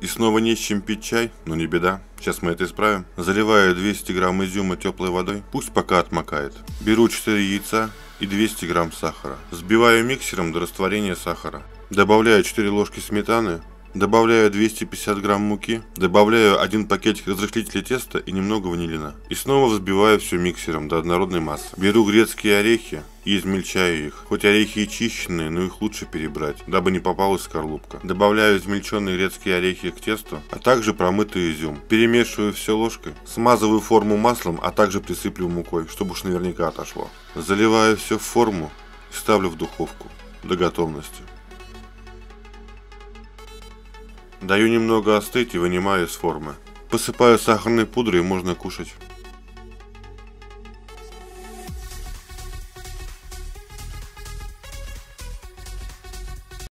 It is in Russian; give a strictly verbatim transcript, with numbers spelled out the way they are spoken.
снова не с чем пить чай, но не беда. Сейчас мы это исправим. Заливаю двести грамм изюма теплой водой, пусть пока отмокает. Беру четыре яйца и двести грамм сахара. Взбиваю миксером до растворения сахара. Добавляю четыре ложки сметаны. Добавляю двести пятьдесят грамм муки, добавляю один пакетик разрыхлителя теста и немного ванилина. И снова взбиваю все миксером до однородной массы. Беру грецкие орехи и измельчаю их. Хоть орехи и чищенные, но их лучше перебрать, дабы не попалась скорлупка. Добавляю измельченные грецкие орехи к тесту, а также промытый изюм. Перемешиваю все ложкой, смазываю форму маслом, а также присыплю мукой, чтобы уж наверняка отошло. Заливаю все в форму и ставлю в духовку до готовности. Даю немного остыть и вынимаю из формы. Посыпаю сахарной пудрой и можно кушать.